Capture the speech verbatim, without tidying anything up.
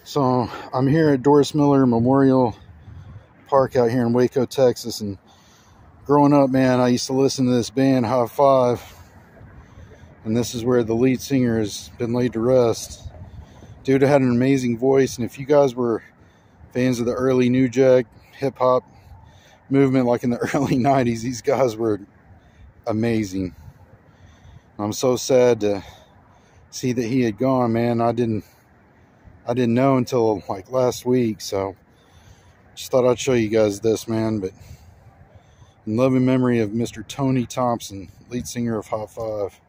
So I'm here at Doris Miller Memorial Park out here in Waco, Texas, and growing up, man, I used to listen to this band, High Five, and this is where the lead singer has been laid to rest. Dude had an amazing voice, and if you guys were fans of the early New Jack hip-hop movement, like in the early nineties, these guys were amazing. I'm so sad to see that he had gone, man. I didn't I didn't know until like last week, so just thought I'd show you guys this, man. But in loving memory of Mister Tony Thompson, lead singer of High Five.